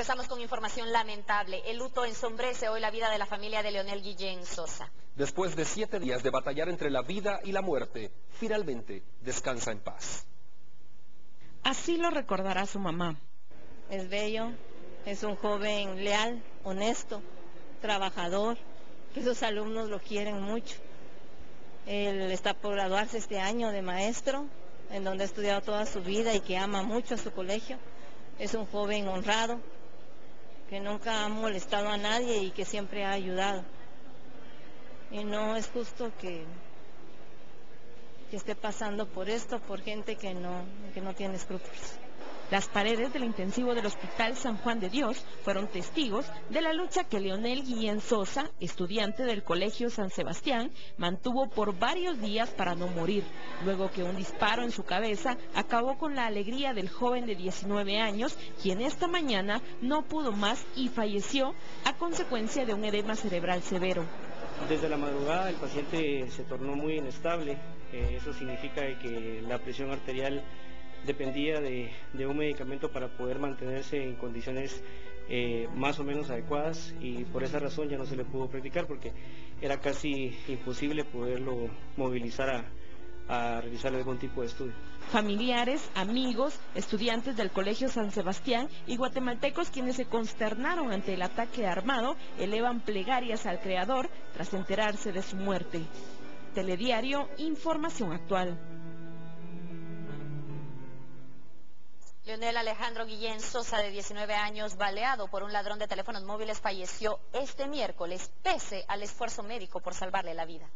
Empezamos con información lamentable. El luto ensombrece hoy la vida de la familia de Leonel Guillén Sosa. Después de 7 días de batallar entre la vida y la muerte, finalmente descansa en paz. Así lo recordará su mamá. Es bello, es un joven leal, honesto, trabajador, que sus alumnos lo quieren mucho. Él está por graduarse este año de maestro, en donde ha estudiado toda su vida y que ama mucho a su colegio. Es un joven honrado, que nunca ha molestado a nadie y que siempre ha ayudado. Y no es justo que esté pasando por esto, por gente que no tiene escrúpulos. Las paredes del intensivo del Hospital San Juan de Dios fueron testigos de la lucha que Leonel Guillén Sosa, estudiante del Colegio San Sebastián, mantuvo por varios días para no morir, luego que un disparo en su cabeza acabó con la alegría del joven de 19 años, quien esta mañana no pudo más y falleció a consecuencia de un edema cerebral severo. Desde la madrugada el paciente se tornó muy inestable, eso significa que la presión arterial dependía de un medicamento para poder mantenerse en condiciones más o menos adecuadas, y por esa razón ya no se le pudo practicar porque era casi imposible poderlo movilizar a realizar algún tipo de estudio. Familiares, amigos, estudiantes del Colegio San Sebastián y guatemaltecos quienes se consternaron ante el ataque armado elevan plegarias al Creador tras enterarse de su muerte. Telediario, información actual. Leonel Alejandro Guillén Sosa, de 19 años, baleado por un ladrón de teléfonos móviles, falleció este miércoles, pese al esfuerzo médico por salvarle la vida.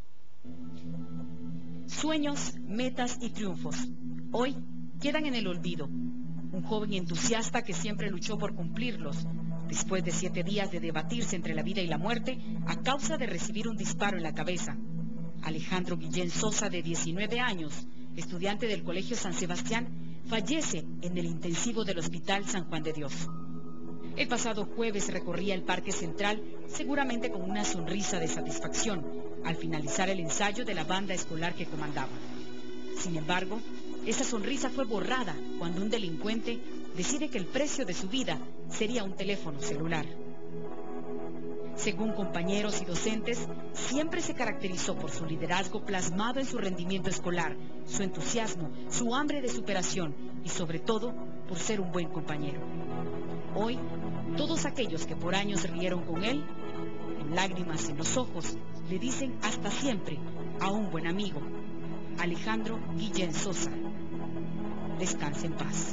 Sueños, metas y triunfos, hoy quedan en el olvido. Un joven entusiasta que siempre luchó por cumplirlos, después de 7 días de debatirse entre la vida y la muerte, a causa de recibir un disparo en la cabeza. Alejandro Guillén Sosa, de 19 años, estudiante del Colegio San Sebastián, fallece en el intensivo del Hospital San Juan de Dios. El pasado jueves recorría el Parque Central, seguramente con una sonrisa de satisfacción, al finalizar el ensayo de la banda escolar que comandaba. Sin embargo, esa sonrisa fue borrada cuando un delincuente decide que el precio de su vida sería un teléfono celular. Según compañeros y docentes, siempre se caracterizó por su liderazgo plasmado en su rendimiento escolar, su entusiasmo, su hambre de superación y sobre todo por ser un buen compañero. Hoy, todos aquellos que por años rieron con él, con lágrimas en los ojos, le dicen hasta siempre a un buen amigo, Alejandro Guillén Sosa. Descanse en paz.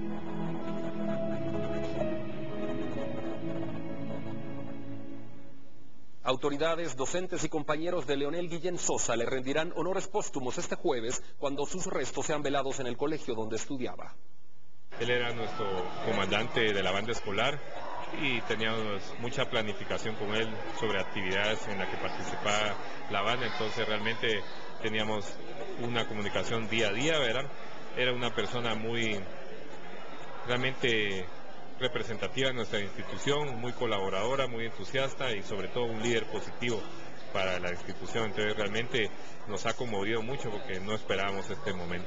Autoridades, docentes y compañeros de Leonel Guillén Sosa le rendirán honores póstumos este jueves cuando sus restos sean velados en el colegio donde estudiaba. Él era nuestro comandante de la banda escolar y teníamos mucha planificación con él sobre actividades en las que participaba la banda, entonces realmente teníamos una comunicación día a día, ¿verdad? Era una persona muy realmente representativa de nuestra institución, muy colaboradora, muy entusiasta y sobre todo un líder positivo para la institución. Entonces realmente nos ha conmovido mucho porque no esperábamos este momento.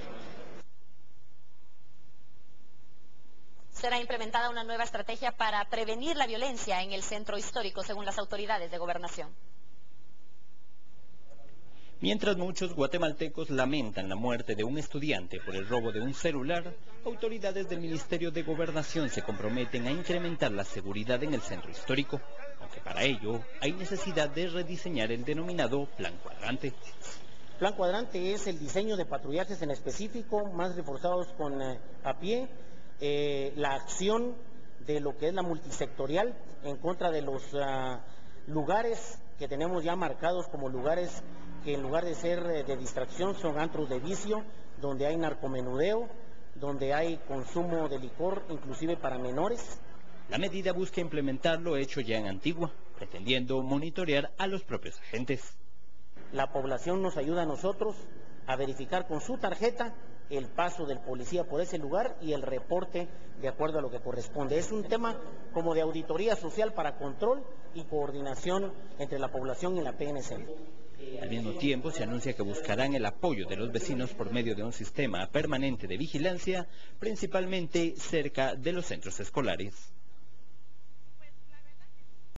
Será implementada una nueva estrategia para prevenir la violencia en el centro histórico, según las autoridades de Gobernación. Mientras muchos guatemaltecos lamentan la muerte de un estudiante por el robo de un celular, autoridades del Ministerio de Gobernación se comprometen a incrementar la seguridad en el centro histórico, aunque para ello hay necesidad de rediseñar el denominado Plan Cuadrante. Plan Cuadrante es el diseño de patrullajes en específico, más reforzados con a pie, la acción de lo que es la multisectorial en contra de los lugares que tenemos ya marcados como lugares que en lugar de ser de distracción son antros de vicio, donde hay narcomenudeo, donde hay consumo de licor, inclusive para menores. La medida busca implementar lo hecho ya en Antigua, pretendiendo monitorear a los propios agentes. La población nos ayuda a nosotros a verificar con su tarjeta el paso del policía por ese lugar y el reporte de acuerdo a lo que corresponde. Es un tema como de auditoría social para control y coordinación entre la población y la PNC. Al mismo tiempo, se anuncia que buscarán el apoyo de los vecinos por medio de un sistema permanente de vigilancia, principalmente cerca de los centros escolares.